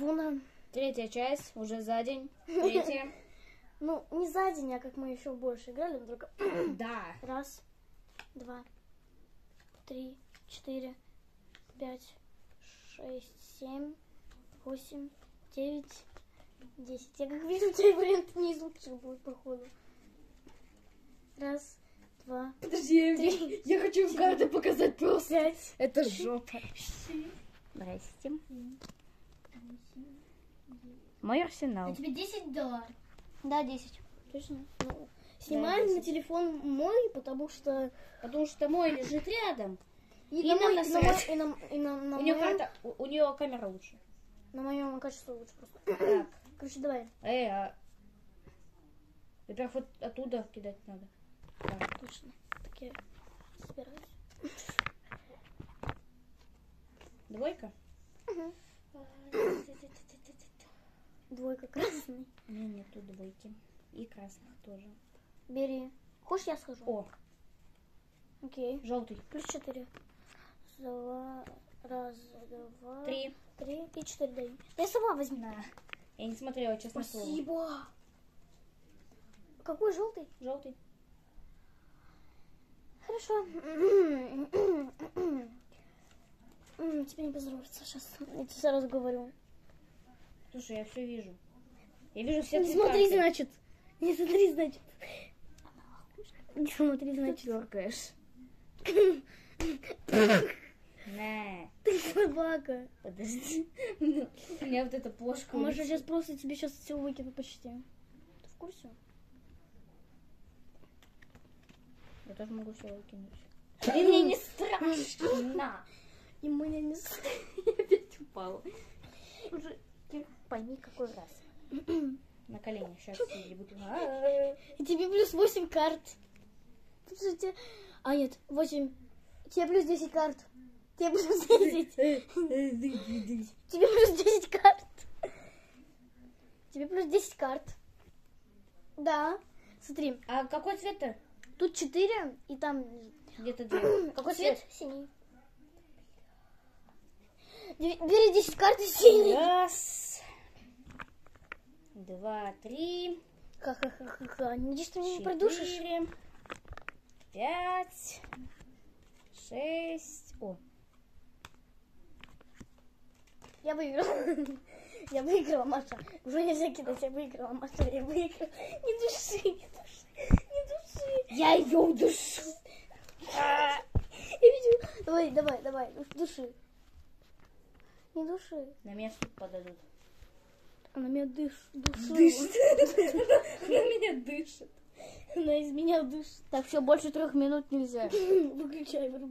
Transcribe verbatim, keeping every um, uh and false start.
Вуна. Третья часть, уже за день. Третья. Ну, не за день, а как мы еще больше играли, но только... Да. Раз, два, три, четыре, пять, шесть, семь, восемь, девять, десять. Я как вижу, у тебя вариант не из лучших будет, походу. Раз, два, Подожди, три, я хочу в карты показать просто. пять. Это жопа. Здрасте. Мой арсенал. А тебе десять долларов. Да, десять. Точно. Ну, снимаем десять. на телефон мой, потому что... Потому что мой лежит рядом. И, И на, нам мой, и, на, насрать. мой- и, на, и на, на У нее моем, карта, у, у нее камера лучше. на моем качестве лучше просто. Так. Короче, давай. Эй, а... Во-первых, вот оттуда кидать надо. Так. Точно. Так я собираюсь. Двойка? Угу. Двойка красный. У меня нету двойки. И красных тоже. Бери. Хочешь, я схожу? О, Окей. желтый. Плюс четыре. Два. Раз, два. Три. Три и четыре даю. Да я сама возьму. На. Я не смотрела, честно слово. Спасибо. Какой желтый? Желтый. Хорошо. М, Тебе не поздоровится сейчас. Я тебе сразу говорю. Слушай, я все вижу. Я вижу все Не три смотри, карты. значит. Не смотри, значит. Не смотри, значит. Тёркаешь. На. Ты собака. Подожди. У меня вот эта плошка. Может, улетит. сейчас просто тебе сейчас все выкину почти. Ты в курсе? Я тоже могу все выкинуть. Ты мне не страшно. И мне не... Я опять упала. Уже ты пойми, какой раз. На колени. Сейчас я буду. И тебе плюс восемь карт. Слушайте. А, нет, восемь. Тебе плюс десять карт. Тебе плюс десять. Тебе плюс десять карт. Тебе плюс десять карт. Да. Смотри, А какой цвет-то? тут четыре, и там... Где-то две. Какой цвет? Синий. Бери бери десять карт и синий. Раз. Два, три. Ха-ха-ха-ха. Надеюсь, ты меня не продушишь. Четыре. Пять. Шесть. О. Я выиграла. Я выиграла, Маша. Уже нельзя кидать, я выиграла, Маша. Я выиграла. Не души, не души, не души. Я ее удушу. Я видела. Давай, давай, давай, души. Не души. На меня суп подадут. Она меня дыш, душила. Она меня дышит. Она из меня дышит. Так, все, больше трех минут нельзя. Выключай, вырубай.